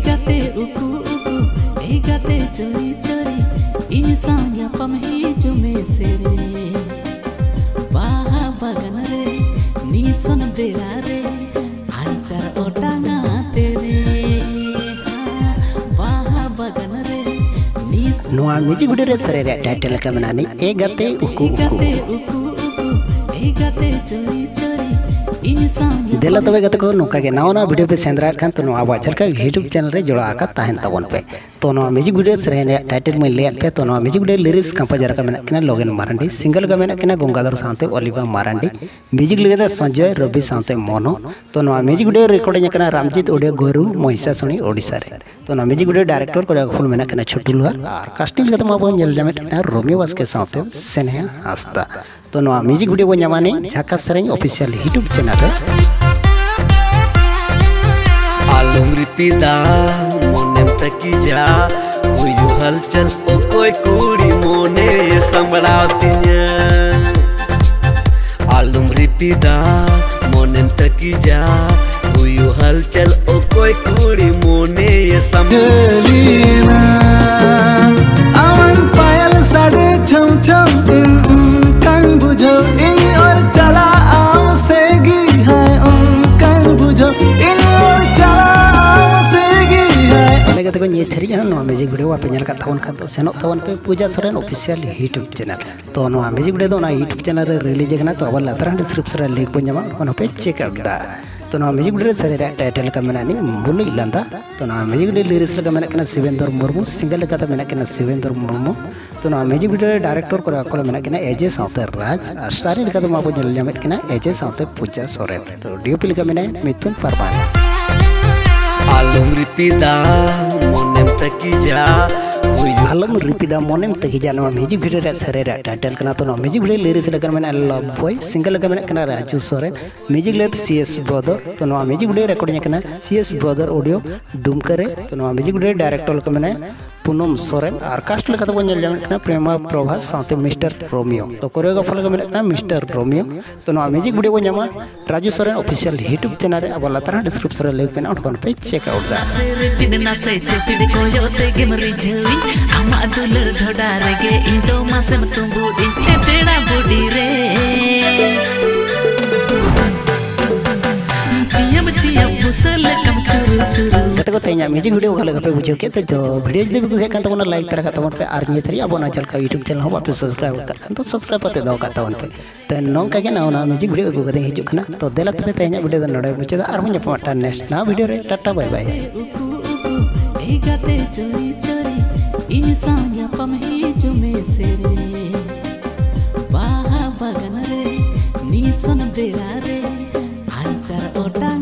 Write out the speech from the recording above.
gate uku uku gate chori chori ini sanya pamhi jume sere baha baganare ni son belare anchar otanga tere baha baganare ni noa music video re sare title ka manani e gate uku gate chori chori ini sanya देला तबे गते को नोका के नावना video पे सेंद्रा खान तो no आबा चलका YouTube channel रे जोड़ा आका ताहन तबन पे तो नो म्यूजिक वीडियो सरे टाइटल में ले पे तो नो म्यूजिक वीडियो लिरिक्स कंपोजर का मेना किना लोगन मारंडी सिंगल का मेना किना गंगाधर सावते ओलिवा मारंडी म्यूजिक लिखे संजय रवि सावते मोनो तो नो म्यूजिक वीडियो रिकॉर्डिंग किना रामजीत ओडियो गोरु महिषासुनी ओडिसा रे तो नो म्यूजिक वीडियो डायरेक्टर को फुल मेना किना छोटू लुहार और कास्टिंग के माबो नेल जामे किना रोमियो वास्के सावते सेनेहा हासदा तो नो म्यूजिक वीडियो बो ᱧᱟᱢᱟᱱᱤ ঝাকা সেরেং অফিশিয়াল YouTube চ্যানেল রে आलम रिपिदा मोनेम तकीजा उयु हलचल ओ कोई कुड़ी मोने संबड़ावतिया आलम रिपिदा मोनेम तकीजा उयु हलचल ओ कोई कुड़ी मोने संबड़ावतिया अमन पायल साड़े छम छम इन कंग बुझो इन और चला आम सेगी है कंग बुझो इन और चला आम सेगी है लगे तो ये थरी जन नो म्यूजिक वीडियो वापे नेल का थावन खातो सेनो थावन पे Puja Saren official YouTube channel तो नो म्यूजिक वीडियो दो ना YouTube चैनल रे रिलीज करना तो अब लातर डिस्क्रिप्शन रे लिंक बन जामा ओनो पे चेक आउट दा तो नो म्यूजिक वीडियो सरे टाइटल का मेनानी मुलु इलांदा तो नो म्यूजिक वीडियो लिरिक्स का मेना कना शिवेंद्र मुर्मू सिंगल का मेना कना शिवेंद्र मुर्मू तो नो म्यूजिक वीडियो डायरेक्टर को अकोल मेना कना एजे सावते राज स्टारी का तो माबो जल जामे कना एजे सावते पूजा सोरेन तो डीओपी का मेना मिथुन परमान आलम रिपिदा मोनेम तकीजा आलम रिपिदा मोनेम तकीजा नो म्यूजिक वीडियो रे सरे टाइटल कना तो नो म्यूजिक वीडियो लिरिक्स लगा मेना लव बॉय सिंगल का मेना कना राजू सोरेन म्यूजिक लेत सीएस ब्रदर तो नो म्यूजिक वीडियो रिकॉर्डिंग कना सीएस ब्रदर ऑडियो दुमकरे तो नो म्यूजिक वीडियो डायरेक्टर का मेना पूनम सोरेन और कास्ट लगा तो बन जामे कना प्रेमा प्रभास साथे मिस्टर रोमियो तो कोरियोग्राफर का मेना कना मिस्टर रोमियो तो नो म्यूजिक वीडियो बन जामा Raju Soren official YouTube channel रे अब लातर डिस्क्रिप्शन रे लिंक पे आउट कोन पे चेक आउट दा ama duler thoda rege indo masem tumbu inte tera bodi re ciam busal kam churu churu kata ko tanya music video का लगा पे बुझो के तो वीडियो जदि कुछ kan तमन लाइक तरह का तमन पे आर थरी अब ना चल का YouTube चैनल हो आप सब्सक्राइब कर तो सब्सक्राइब पते दो का तमन पे तो नोंका के ना म्यूजिक वीडियो को कदे हिजु खना तो देला तबे तanya वीडियो नडे बुझे आर मन पटा नेक्स्ट ना वीडियो रे tata bye bye gate chori chori ini sanya pamhi jume sere baha baganare ni son belare anchar ota